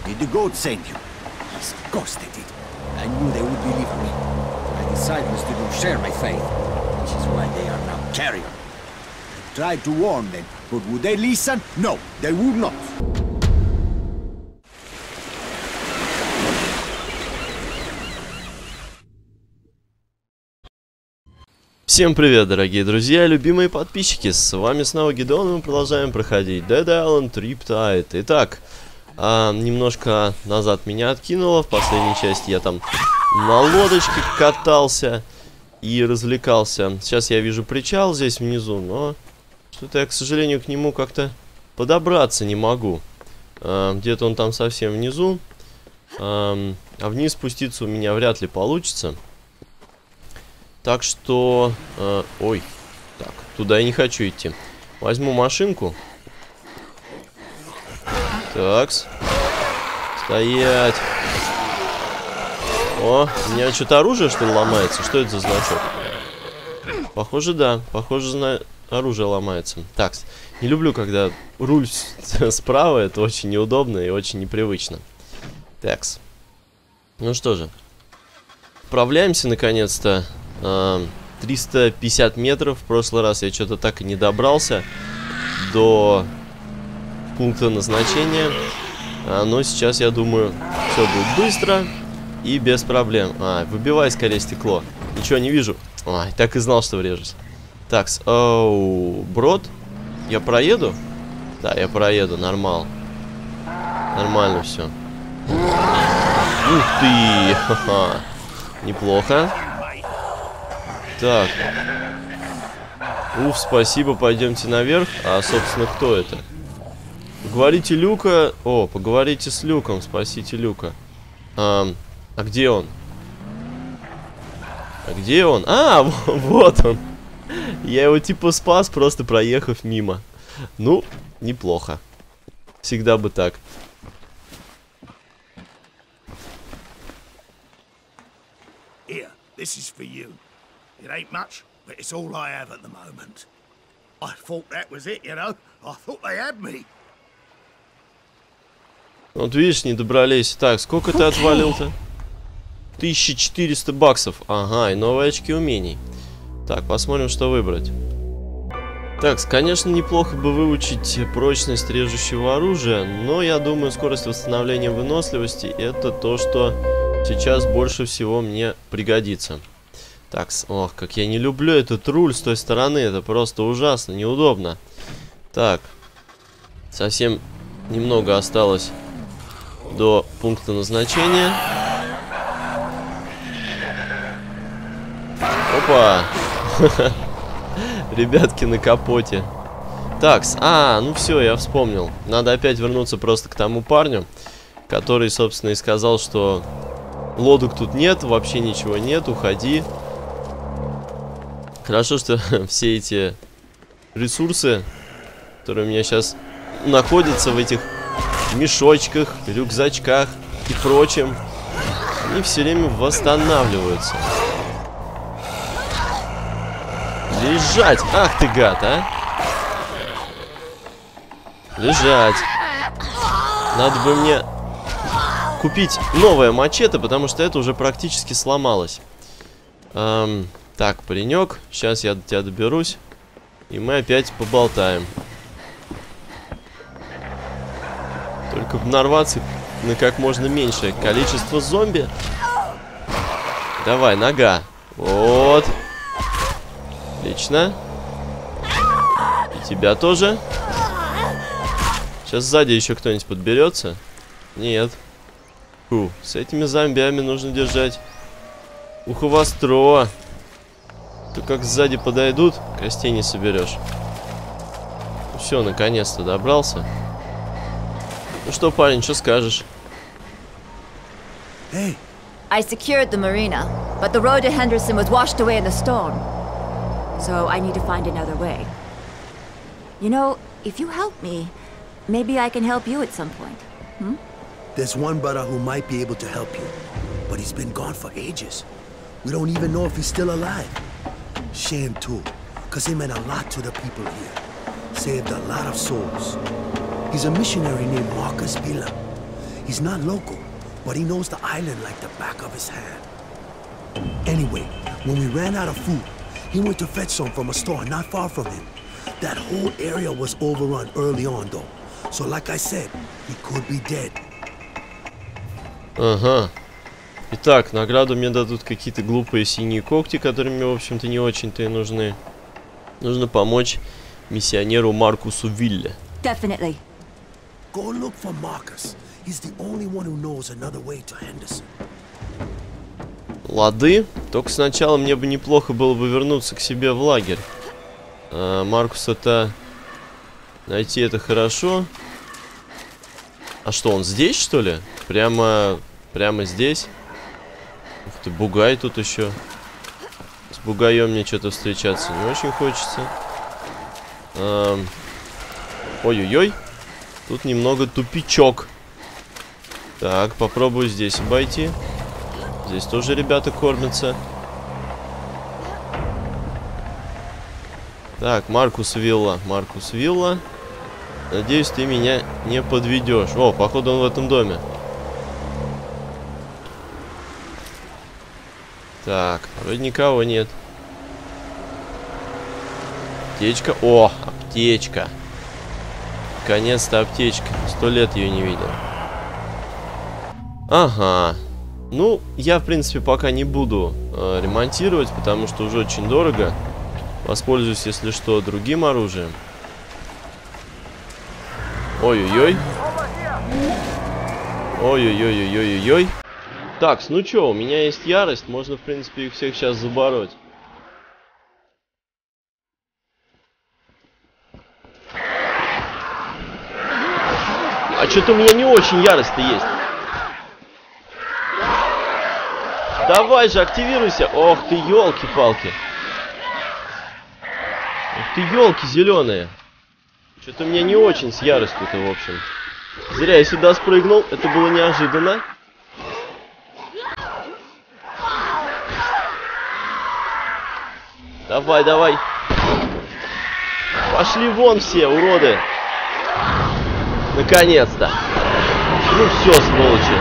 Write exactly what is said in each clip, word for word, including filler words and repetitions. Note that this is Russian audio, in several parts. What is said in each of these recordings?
Did the goat send you? Of course they did. I knew they would believe me. My disciples didn't share my faith, which is why they are now carrion. I tried to warn them, but would they listen? No, they would not. Всем привет, дорогие друзья, любимые подписчики, с вами снова Гидеон, и мы продолжаем проходить Dead Island Riptide. Итак, а, немножко назад меня откинуло, в последней части я там на лодочке катался и развлекался. Сейчас я вижу причал здесь внизу, но что-то я, к сожалению, к нему как-то подобраться не могу. А, где-то он там совсем внизу, а, а вниз спуститься у меня вряд ли получится. Так что... Э, ой. Так, туда я не хочу идти. Возьму машинку. Такс. Стоять. О, у меня что-то оружие, что ли, ломается? Что это за значок? Похоже, да. Похоже, на оружие ломается. Такс. Не люблю, когда руль справа. Это очень неудобно и очень непривычно. Такс. Ну что же. Отправляемся, наконец-то. триста пятьдесят метров. В прошлый раз я что-то так и не добрался до пункта назначения. А, но сейчас, я думаю, все будет быстро и без проблем. А, выбивай скорее стекло. Ничего не вижу. Ой, так и знал, что врежусь. Так, оу, брод. Я проеду? Да, я проеду, нормал. Нормально все. Ух ты! Ха-ха. Неплохо. Так. Уф, спасибо, пойдемте наверх. А, собственно, кто это? Поговорите Люка. О, поговорите с Люком, спасите Люка. А, а где он? А где он? А, вот он. Я его типа спас, просто проехав мимо. Ну, неплохо. Всегда бы так. Here, this is for you. It ain't much, but it's all I have at the moment. I thought that was it, you know. I thought they had me. Вот видишь, не добрались. Так, сколько ты отвалил-то? тысяча четыреста баксов. Ага, и новые очки умений. Так, посмотрим, что выбрать. Так, конечно, неплохо бы выучить прочность режущего оружия, но я думаю, скорость восстановления выносливости — это то, что сейчас больше всего мне пригодится. Так, ох, как я не люблю этот руль с той стороны. Это просто ужасно, неудобно. Так. Совсем немного осталось до пункта назначения. Опа! Ребятки на капоте. Так, а, ну все, я вспомнил. Надо опять вернуться просто к тому парню, который, собственно, и сказал, что лодок тут нет, вообще ничего нет, уходи. Хорошо, что все эти ресурсы, которые у меня сейчас находятся в этих мешочках, рюкзачках и прочем, они все время восстанавливаются. Лежать! Ах ты гад, а! Лежать! Надо бы мне купить новое мачете, потому что это уже практически сломалось. Эм... Так, паренек, сейчас я до тебя доберусь, и мы опять поболтаем. Только бы нарваться на как можно меньшее количество зомби. Давай, нога. Вот. Отлично. И тебя тоже. Сейчас сзади еще кто-нибудь подберется. Нет. Фу, с этими зомбями нужно держать ухо востро. То как сзади подойдут, костей не соберешь. Ну, все, наконец-то добрался. Ну что, парень, что скажешь? Hey. I secured the marina, but the road to Henderson was washed away in the storm. So I need to find another way. You know, if you help me, maybe I can help you at some point. Hmm? There's one brother who might be able to help you, but he's been gone for ages. We don't even know if he's still alive. Shame too, because he meant a lot to the people here. Saved a lot of souls. He's a missionary named Marcus Villa. He's not local, but he knows the island like the back of his hand. Anyway, when we ran out of food, he went to fetch some from a store not far from him. That whole area was overrun early on, though. So like I said, he could be dead. Ага. Итак, награду мне дадут какие-то глупые синие когти, которые мне, в общем-то, не очень-то и нужны. Нужно помочь миссионеру Маркусу Вилле. Definitely. Go look for Marcus. He's the only one who knows another way to Henderson. Лады. Только сначала мне бы неплохо было бы вернуться к себе в лагерь. А, Маркуса-то найти это хорошо. А что, он здесь, что ли? Прямо, прямо здесь? Ух ты, бугай тут еще. С бугаем мне что-то встречаться не очень хочется. Эм... Ой-ой-ой. Тут немного тупичок. Так, попробую здесь обойти. Здесь тоже ребята кормятся. Так, Маркус Вилла. Маркус Вилла. Надеюсь, ты меня не подведешь. О, походу он в этом доме. Так, вроде никого нет. Аптечка. О, аптечка. Наконец-то аптечка. Сто лет ее не видел. Ага. Ну, я, в принципе, пока не буду э, ремонтировать, потому что уже очень дорого. Воспользуюсь, если что, другим оружием. Ой-ой-ой. Ой-ой-ой-ой-ой-ой. Так, ну чё, у меня есть ярость. Можно, в принципе, их всех сейчас забороть. А что-то у меня не очень ярость-то есть. Давай же, активируйся. Ох ты, елки-палки. Ох ты, елки зеленые. Что-то у меня не очень с яростью-то, в общем. Зря я сюда спрыгнул. Это было неожиданно. Давай, давай. Пошли вон все, уроды. Наконец-то. Ну все, сволочи.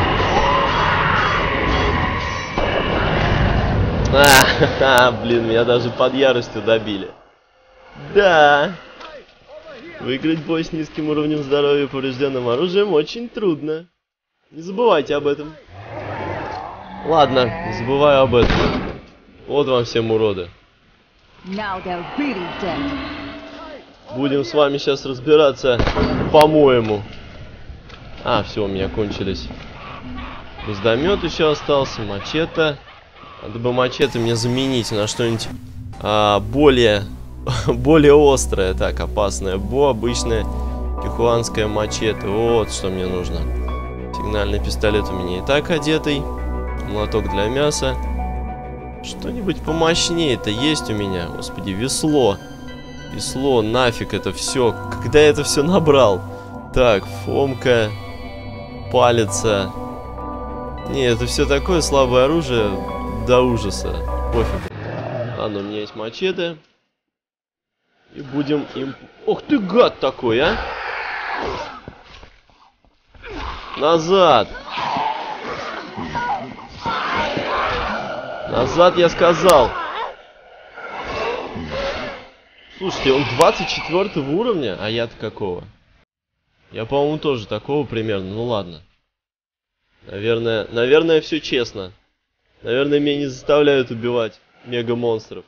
А, блин, меня даже под яростью добили. Да. Выиграть бой с низким уровнем здоровья и поврежденным оружием очень трудно. Не забывайте об этом. Ладно, не забываю об этом. Вот вам всем уроды. Будем с вами сейчас разбираться, по-моему. А, все, у меня кончились. Гвоздомет еще остался, мачете. Надо бы мачете мне заменить на что-нибудь а, более, более острое. Так, опасное бо, обычное тихуанское мачете. Вот что мне нужно. Сигнальный пистолет у меня и так одетый. Молоток для мяса. Что-нибудь помощнее-то есть у меня. Господи, весло. Весло, нафиг это все. Когда я это все набрал? Так, фомка. Палица. Не, это все такое слабое оружие. До ужаса. Пофиг. Ладно, у меня есть мачете. И будем им... Ох ты, гад такой, а! Назад! Назад, я сказал! Слушайте, он двадцать четвёртого уровня, а я-то какого? Я, по-моему, тоже такого примерно. Ну ладно. Наверное, наверное, все честно. Наверное, меня не заставляют убивать мега-монстров.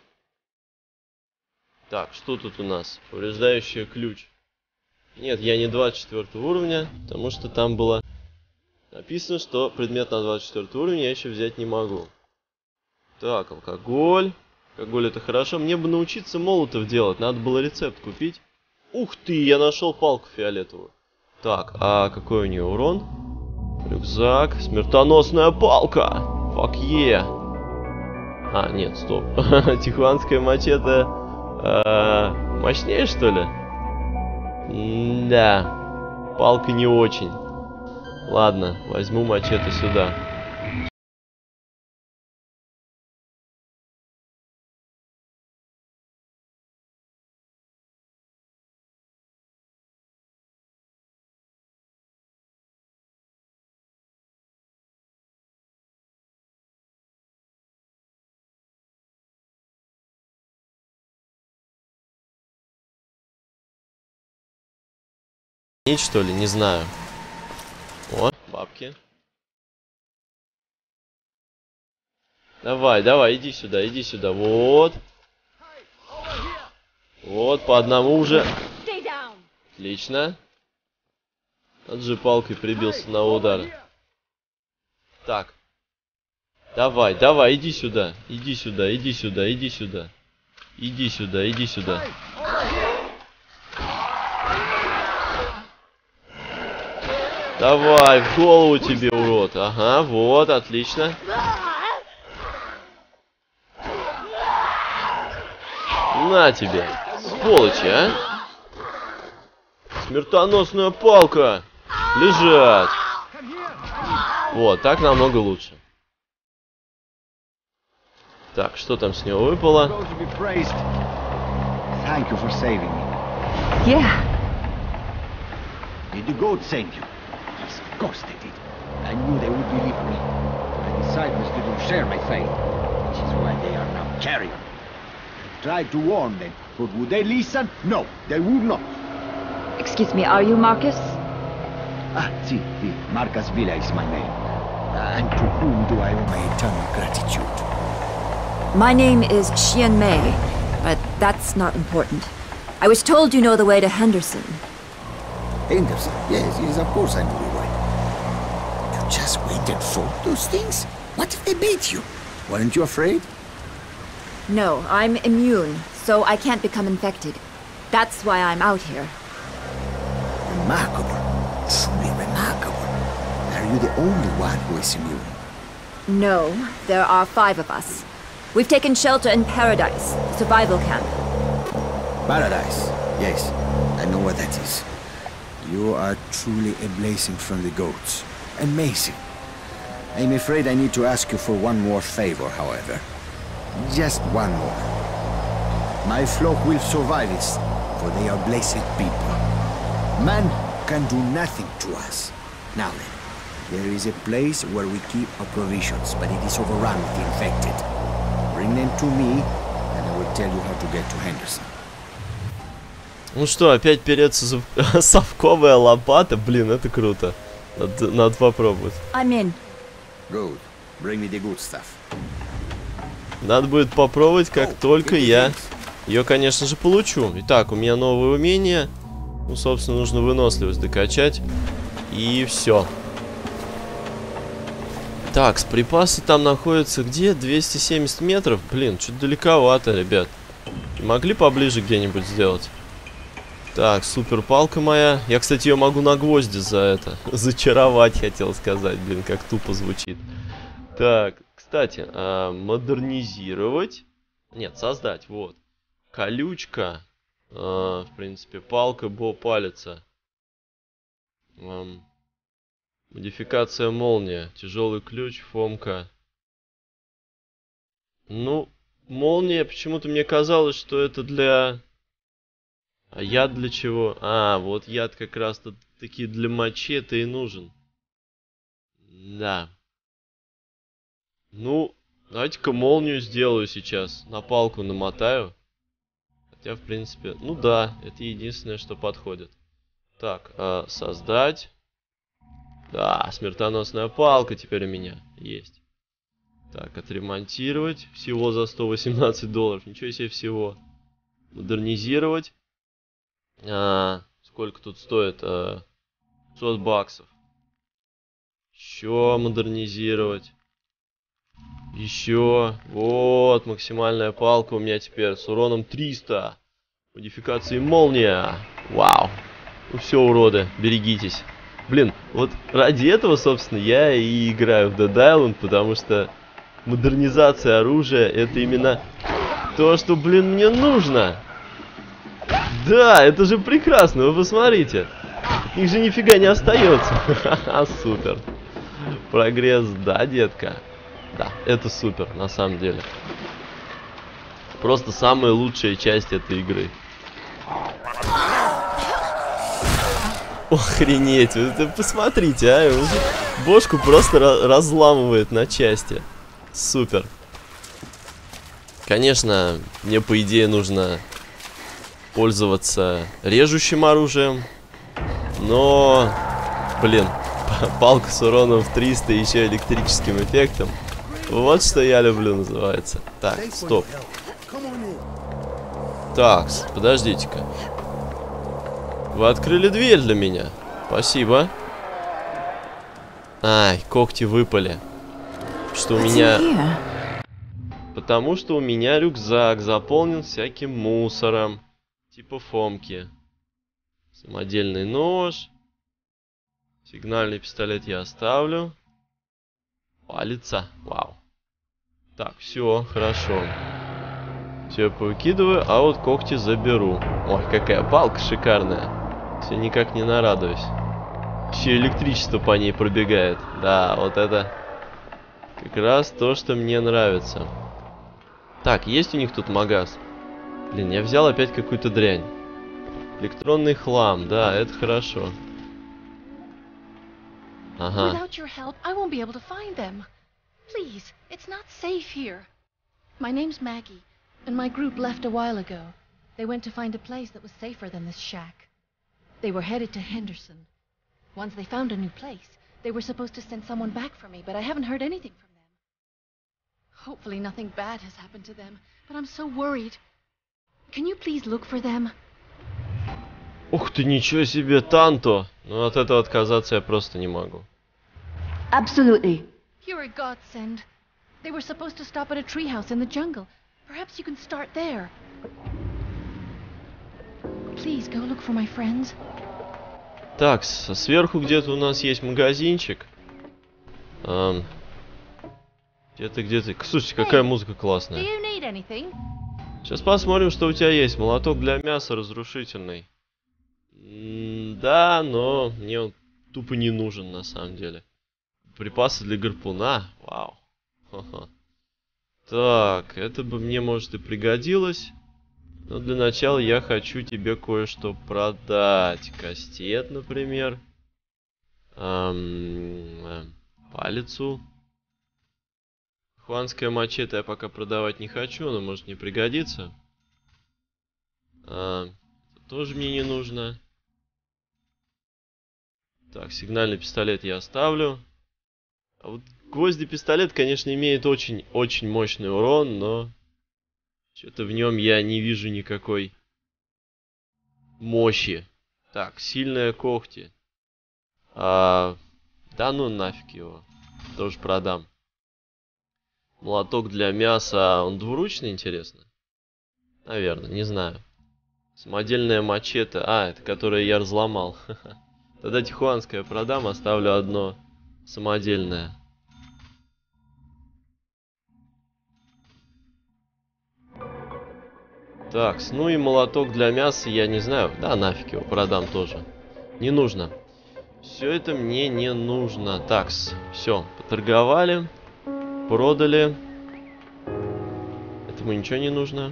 Так, что тут у нас? Повреждающий ключ. Нет, я не двадцать четвёртого уровня, потому что там было написано, что предмет на двадцать четвёртого уровня я еще взять не могу. Так, алкоголь. Алкоголь это хорошо. Мне бы научиться молотов делать. Надо было рецепт купить. Ух ты, я нашел палку фиолетовую. Так, а какой у нее урон? Рюкзак. Смертоносная палка. Fuck yeah. А, нет, стоп. Тихуанская мачете э, мощнее, что ли? Да. Палка не очень. Ладно, возьму мачете сюда. что ли? Не знаю. О, бабки. Давай, давай, иди сюда, иди сюда. Вот. Вот, по одному уже. Отлично. Вот же палкой прибился на удар. Так. Давай, давай, иди сюда. Иди сюда, иди сюда, иди сюда. Иди сюда, иди сюда. Давай, в голову тебе, урод. Ага, вот, отлично. На тебе, сволочи, а. Смертоносная палка. Лежать. Вот, так намного лучше. Так, что там с него выпало? Thank you for saving me. Yeah. Did the goat send you? Yes, of course they did. I knew they would believe me. My disciples didn't share my faith, which is why they are now carrion. I tried to warn them, but would they listen? No, they would not. Excuse me, are you Marcus? Ah, si, si, Marcus Villa is my name. Uh, and to whom do I owe my eternal gratitude? My name is Xian Mei, but that's not important. I was told you know the way to Henderson. Henderson? Yes, yes, of course I know the way. You just went and fought those things? What if they beat you? Weren't you afraid? No, I'm immune, so I can't become infected. That's why I'm out here. Remarkable. Truly remarkable. Are you the only one who is immune? No, there are five of us. We've taken shelter in Paradise, survival camp. Paradise? Yes, I know what that is. You are truly a blessing from the goats. Amazing. I'm afraid I need to ask you for one more favor, however. Just one more. My flock will survive this, for they are blessed people. Man can do nothing to us. Now then, there is a place where we keep our provisions, but it is overrun with the infected. Bring them to me, and I will tell you how to get to Henderson. Ну что, опять переться совковая лопата? Блин, это круто. Надо, надо попробовать. I'm in. Good. Bring me the good stuff. Надо будет попробовать, как Oh, только я ее, конечно же, получу. Итак, у меня новое умение. Ну, собственно, нужно выносливость докачать. И все. Так, с припасы там находятся где? двести семьдесят метров? Блин, чуть далековато, ребят. Могли поближе где-нибудь сделать? Так, супер палка моя. Я, кстати, ее могу на гвозди за это. Зачаровать, хотел сказать. Блин, как тупо звучит. Так, кстати, а, модернизировать. Нет, создать, вот. Колючка. А, в принципе, палка, бо, палица. Ам, модификация молния. Тяжелый ключ, фомка. Ну, молния, почему-то мне казалось, что это для... А яд для чего? А, вот яд как раз-то таки для мачете и нужен. Да. Ну, давайте-ка молнию сделаю сейчас. На палку намотаю. Хотя, в принципе, ну да, это единственное, что подходит. Так, э, создать. Да, смертоносная палка теперь у меня есть. Так, отремонтировать. Всего за сто восемнадцать долларов. Ничего себе всего. Модернизировать. А, сколько тут стоит? А, пятьсот баксов. Еще модернизировать. Еще. Вот, максимальная палка у меня теперь с уроном триста. Модификации молния. Вау. Ну все, уроды, берегитесь. Блин, вот ради этого, собственно, я и играю в Dead Island, потому что модернизация оружия — это именно то, что, блин, мне нужно. Да, это же прекрасно, вы посмотрите. От них же нифига не остается. Ха-ха, супер. Прогресс, да, детка. Да, это супер, на самом деле. Просто самая лучшая часть этой игры. Охренеть, вы посмотрите, а, бошку просто разламывает на части. Супер. Конечно, мне по идее нужно пользоваться режущим оружием. Но, блин, палка с уроном в триста и еще электрическим эффектом. Вот что я люблю, называется. Так, стоп. Так, подождите-ка. Вы открыли дверь для меня. Спасибо. Ай, когти выпали. Что у меня... Потому что у меня рюкзак заполнен всяким мусором. Типа Фомки. Самодельный нож. Сигнальный пистолет я оставлю. Палица. Вау. Так, все, хорошо. Все повыкидываю, а вот когти заберу. Ой, какая палка шикарная. Все никак не нарадуюсь. Еще электричество по ней пробегает. Да, вот это как раз то, что мне нравится. Так, есть у них тут магаз? Блин, я взял опять какую-то дрянь. Электронный хлам, да, это хорошо. Ага. Without your help, I won't be able to find them. Please, it's not safe here. My name's Maggie, and my group left a while ago. They went to find a place that was safer than this shack. They were headed to Henderson. Once they found a new place, they were supposed to send someone back for me, but I haven't heard anything from them. Hopefully nothing bad has happened to them, but I'm so worried. Can you please look for them? Ух ты, ничего себе, Танто! Ну от этого отказаться я просто не могу. Absolutely. You're a godsend. They were supposed to stop at a treehouse in the jungle. Perhaps you can start there. Please go look for my friends. Так, сверху где-то у нас есть магазинчик. Эм, где-то, где-то... Слушайте, какая музыка классная. Do you need anything? Сейчас посмотрим, что у тебя есть. Молоток для мяса разрушительный. М да, но мне он тупо не нужен на самом деле. Припасы для гарпуна. Вау. Ха-ха. Так, это бы мне, может, и пригодилось. Но для начала я хочу тебе кое-что продать. Кастет, например. Эм, палицу. Хуанское мачете я пока продавать не хочу, но может не пригодится. А, тоже мне не нужно. Так, сигнальный пистолет я оставлю. А вот гвозди-пистолет, конечно, имеет очень-очень мощный урон, но что-то в нем я не вижу никакой мощи. Так, сильные когти. А, да ну нафиг его. Тоже продам. Молоток для мяса. Он двуручный, интересно? Наверное, не знаю. Самодельная мачете. А, это которое я разломал. Тогда тихуанское продам, оставлю одно самодельное. Так, ну и молоток для мяса, я не знаю. Да, нафиг его, продам тоже. Не нужно. Все это мне не нужно. Так, все, поторговали. Продали. Этому ничего не нужно.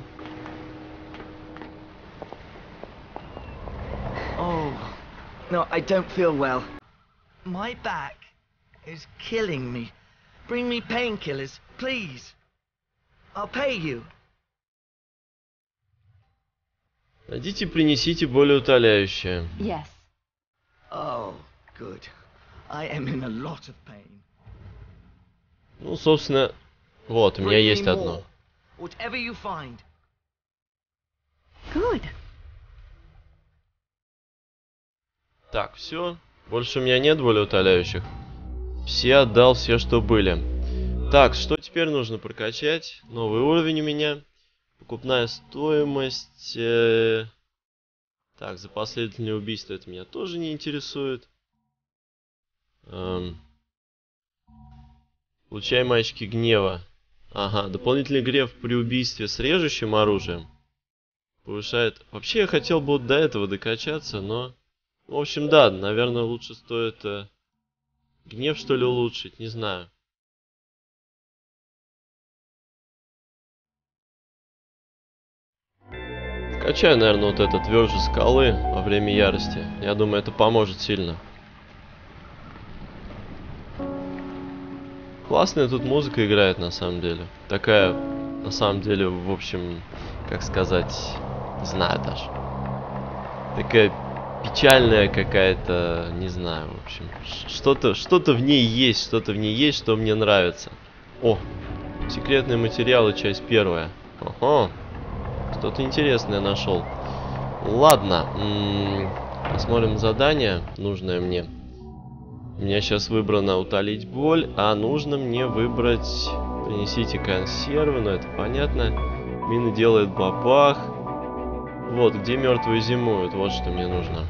Oh, no, I don't feel well. My back is killing me. Bring me painkillers, please. I'll pay you. Идите, принесите более утоляющее. Yes. Oh, good. I am in a lot of pain. Ну, собственно, вот, у меня Bring есть me одно. more. Whatever you find. Good. Так, все. Больше у меня нет более утоляющих. Все отдал, все, что были. Так, что теперь нужно прокачать? Новый уровень у меня. Покупная стоимость. Э... Так, за последовательное убийство это меня тоже не интересует. Эм... Получаем очки гнева. Ага, дополнительный гнев при убийстве с режущим оружием. Повышает. Вообще я хотел бы вот до этого докачаться, но... В общем, да, наверное, лучше стоит э, гнев, что ли, улучшить, не знаю. Качаю, наверное, вот это тверже скалы во время ярости. Я думаю, это поможет сильно. Классная тут музыка играет, на самом деле. Такая, на самом деле, в общем, как сказать, не знаю даже. Такая печальная какая-то, не знаю, в общем. Что-то что-то в ней есть, что-то в ней есть, что мне нравится. О, секретные материалы, часть первая. Ого, что-то интересное нашел. Ладно, м-м, посмотрим задание, нужное мне. У меня сейчас выбрано утолить боль, а нужно мне выбрать... Принесите консервы, но это понятно. Мина делает бабах. Вот, где мертвые зимуют, вот что мне нужно.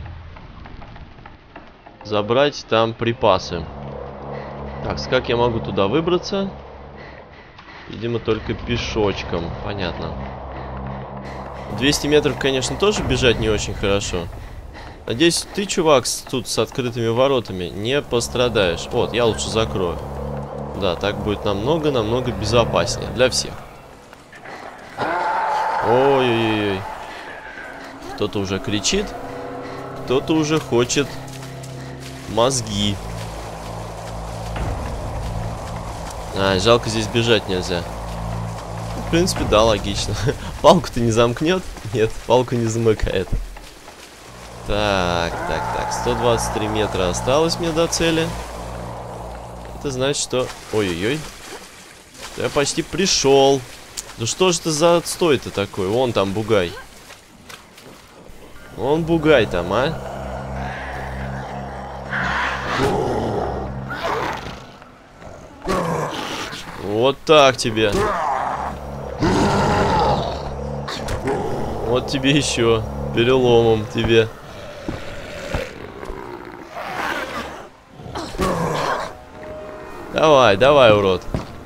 Забрать там припасы. Так, как я могу туда выбраться? Видимо, только пешочком, понятно. двести метров, конечно, тоже бежать не очень хорошо. Надеюсь, ты, чувак, тут с открытыми воротами не пострадаешь. Вот, я лучше закрою. Да, так будет намного-намного безопаснее для всех. Ой-ой-ой. Кто-то уже кричит. Кто-то уже хочет мозги. А, жалко, здесь бежать нельзя. В принципе, да, логично. Палку-то не замкнет? Нет, палку не замыкает. Так, так, так. сто двадцать три метра осталось мне до цели. Это значит, что... Ой-ой-ой. Я почти пришел. Да что же это за отстой-то такой? Вон там бугай. Вон бугай там, а? Вот так тебе. Вот тебе еще. Переломом тебе. Давай, давай, урод.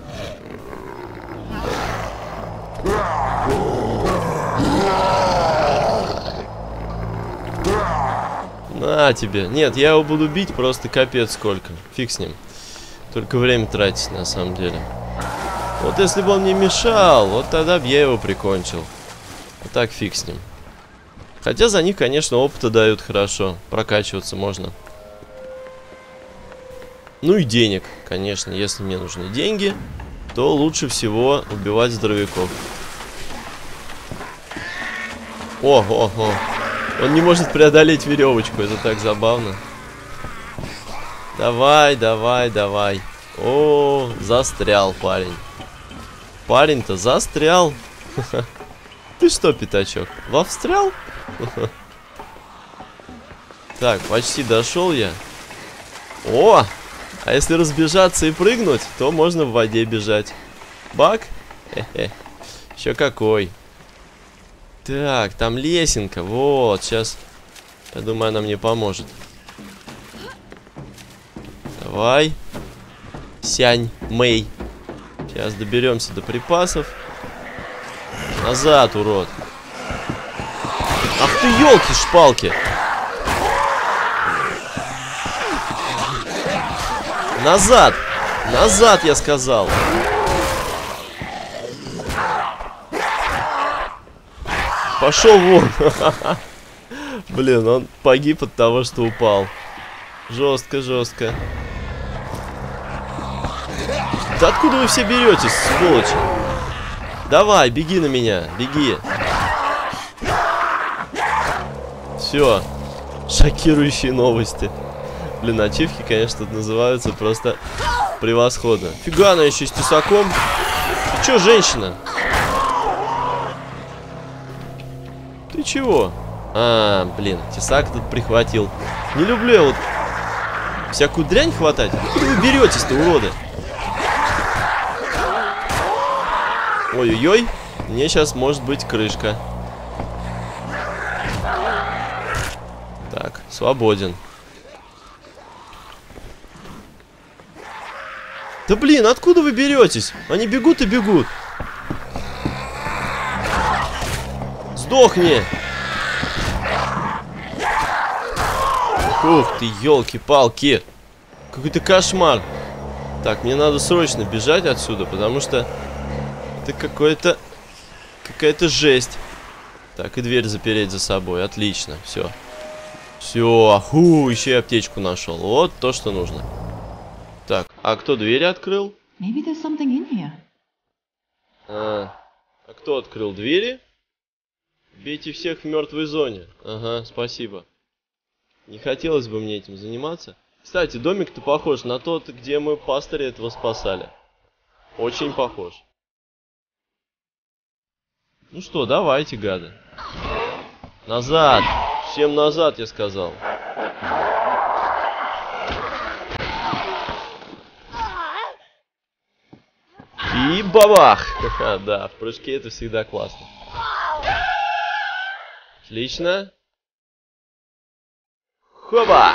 На тебе. Нет, я его буду бить просто капец сколько. Фиг с ним. Только время тратить на самом деле. Вот если бы он мне мешал, вот тогда бы я его прикончил. Вот так фиг с ним. Хотя за них, конечно, опыта дают хорошо. Прокачиваться можно. Ну и денег, конечно. Если мне нужны деньги, то лучше всего убивать здоровяков. О, о, о. Он не может преодолеть веревочку. Это так забавно. Давай, давай, давай. О, застрял парень. Парень-то застрял. Ты что, пятачок, вовстрял? Так, почти дошел я. О! А если разбежаться и прыгнуть, то можно в воде бежать. Бак? Хе-хе. Еще какой. Так, там лесенка. Вот, сейчас. Я думаю, она мне поможет. Давай. Сянь, Мэй. Сейчас доберемся до припасов. Назад, урод. Ах ты, елки-шпалки. Назад! Назад, я сказал! Пошел вон! Блин, он погиб от того, что упал. Жестко, жестко. Да откуда вы все беретесь, сволочи? Давай, беги на меня, беги. Все. Шокирующие новости. Блин, ачивки, конечно, тут называются просто превосходно. Фига, она еще с тесаком. Ты че, женщина? Ты чего? А, блин, тесак тут прихватил. Не люблю я вот всякую дрянь хватать. Откуда вы беретесь-то, уроды? Ой-ой-ой, мне сейчас может быть крышка. Так, свободен. Да блин, откуда вы беретесь? Они бегут и бегут. Сдохни! Ух ты, елки-палки! Какой-то кошмар! Так, мне надо срочно бежать отсюда, потому что это какой-то какая-то жесть. Так, и дверь запереть за собой. Отлично, все. Все, аху, еще и аптечку нашел. Вот то, что нужно. Так, а кто двери открыл? Maybe there's something in here. А, а кто открыл двери? Бейте всех в мертвой зоне. Ага, спасибо. Не хотелось бы мне этим заниматься. Кстати, домик-то похож на тот, где мы пастыря этого спасали. Очень похож. Ну что, давайте, гады. Назад! Всем назад, я сказал. И бабах! Ха-ха, да, в прыжке это всегда классно. Отлично. Хоба!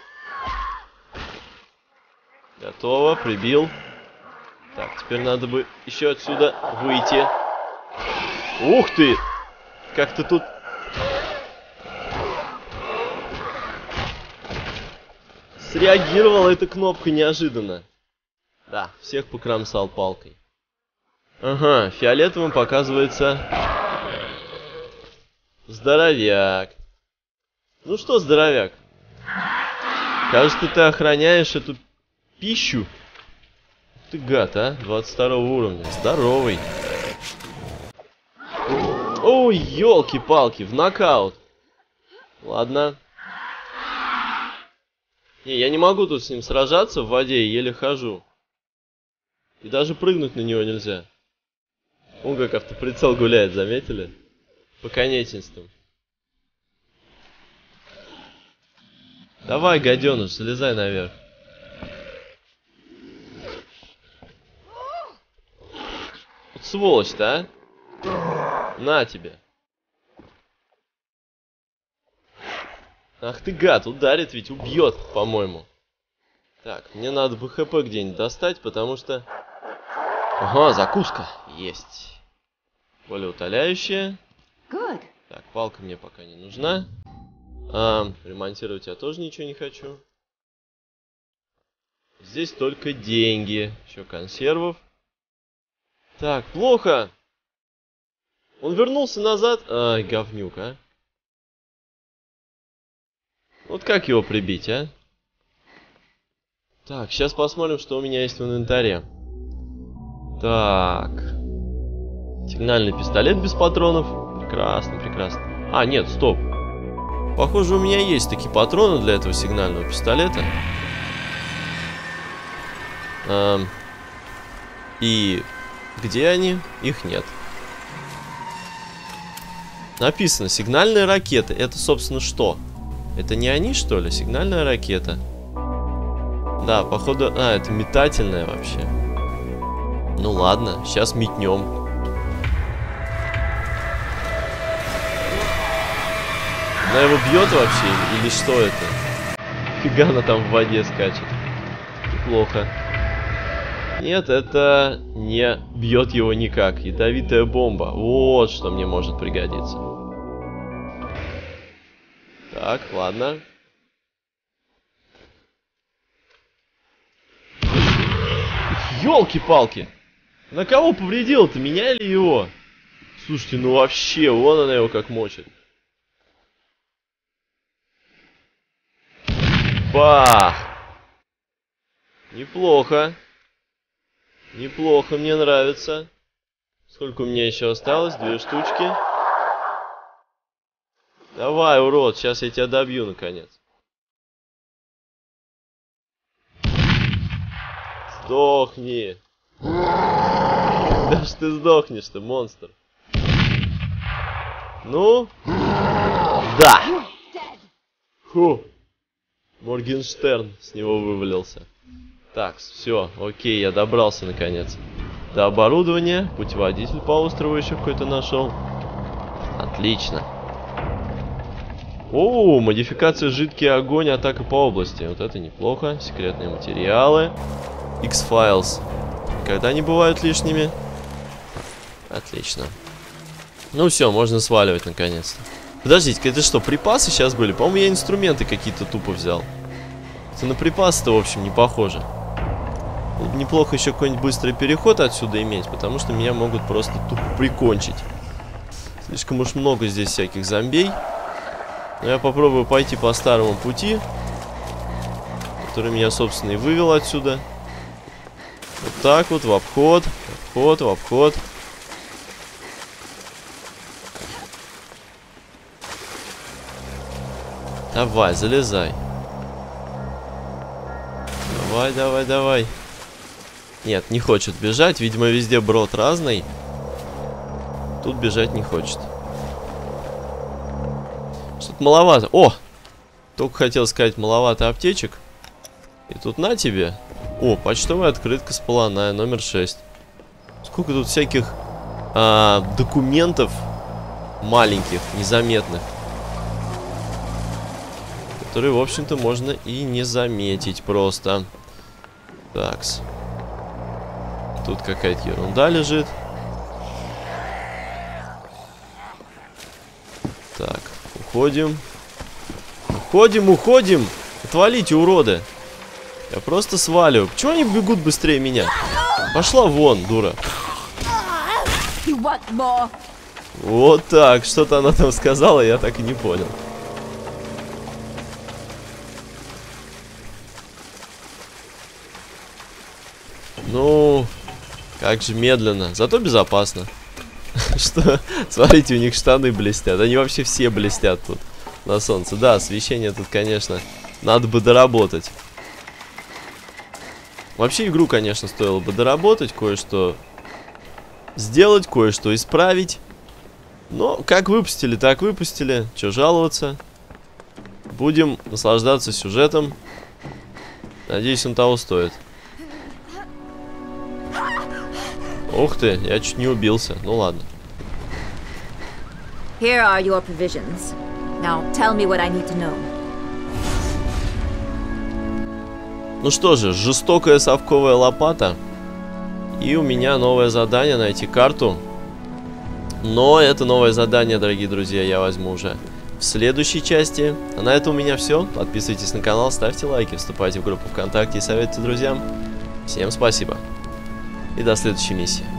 Готово, прибил. Так, теперь надо бы еще отсюда выйти. Ух ты! Как ты тут... Среагировала эта кнопка неожиданно. Да, всех покромсал палкой. Ага, фиолетовым показывается... Здоровяк. Ну что, здоровяк? Кажется, ты охраняешь эту пищу. Ты гад, а? двадцать второго уровня. Здоровый. Ой, елки-палки, в нокаут. Ладно. Не, я не могу тут с ним сражаться в воде, и еле хожу. И даже прыгнуть на него нельзя. Он как автоприцел гуляет, заметили? По конечностям. Давай, гаденыш, залезай наверх. Вот сволочь-то, а? На тебе. Ах ты гад, ударит ведь, убьет, по-моему. Так, мне надо бы хп где-нибудь достать, потому что... Ага, закуска. Есть. Более утоляющая. Good. Так, палка мне пока не нужна. А, ремонтировать я тоже ничего не хочу. Здесь только деньги. Еще консервов. Так, плохо. Он вернулся назад. Ай, говнюк, а. Вот как его прибить, а? Так, сейчас посмотрим, что у меня есть в инвентаре. Так. Сигнальный пистолет без патронов. Прекрасно, прекрасно. А, нет, стоп. Похоже, у меня есть такие патроны для этого сигнального пистолета. Эм. И где они? Их нет. Написано, сигнальные ракеты. Это, собственно, что? Это не они, что ли? Сигнальная ракета. Да, походу... А, это метательная вообще. Ну ладно, сейчас метнем. Она его бьет вообще? Или что это? Фига она там в воде скачет. Неплохо. Нет, это не бьет его никак. Ядовитая бомба. Вот что мне может пригодиться. Так, ладно. Ёлки-палки! На кого повредил-то? Меня или его? Слушайте, ну вообще, вон она его как мочит. Бах! Неплохо. Неплохо, мне нравится. Сколько у меня еще осталось? Две штучки. Давай, урод, сейчас я тебя добью, наконец. Сдохни. Когда ж ты сдохнешь-то, монстр? Ну? Да. Фу. Моргенштерн с него вывалился. Так, все, окей, я добрался наконец до оборудования. Путеводитель по острову еще какой-то нашел. Отлично. О, модификация жидкий огонь, атака по области. Вот это неплохо. Секретные материалы. X-Files. Никогда не бывают лишними. Отлично. Ну все, можно сваливать наконец-то. Подождите, это что, припасы сейчас были? По-моему, я инструменты какие-то тупо взял. Это на припасы-то, в общем, не похоже. Было бы неплохо еще какой-нибудь быстрый переход отсюда иметь, потому что меня могут просто тупо прикончить. Слишком уж много здесь всяких зомбей. Но я попробую пойти по старому пути, который меня, собственно, и вывел отсюда. Вот так вот, в обход, в обход, в обход. Давай, залезай. Давай, давай, давай. Нет, не хочет бежать. Видимо, везде брод разный. Тут бежать не хочет. Что-то маловато. О! Только хотел сказать, маловато аптечек. И тут на тебе. О, почтовая открытка с Полоная, номер шесть. Сколько тут всяких а, документов маленьких, незаметных. Которые, в общем-то, можно и не заметить просто. Такс. Тут какая-то ерунда лежит. Так, уходим. Уходим, уходим. Отвалите, уроды. Я просто сваливаю. Почему они бегут быстрее меня? Пошла вон, дура. Вот так. Что-то она там сказала, я так и не понял. Ну, как же медленно. Зато безопасно. Что? Смотрите, у них штаны блестят. Они вообще все блестят тут на солнце. Да, освещение тут, конечно, надо бы доработать. Вообще игру, конечно, стоило бы доработать, кое-что сделать, кое-что исправить. Но как выпустили, так выпустили. Че жаловаться? Будем наслаждаться сюжетом. Надеюсь, он того стоит. Ух ты, я чуть не убился. Ну ладно. Here are your provisions. Now tell me what I need to know. Ну что же, жестокая совковая лопата. И у меня новое задание — найти карту. Но это новое задание, дорогие друзья, я возьму уже в следующей части. А на этом у меня все. Подписывайтесь на канал, ставьте лайки, вступайте в группу ВКонтакте и советуйте друзьям. Всем спасибо. И до следующей миссии.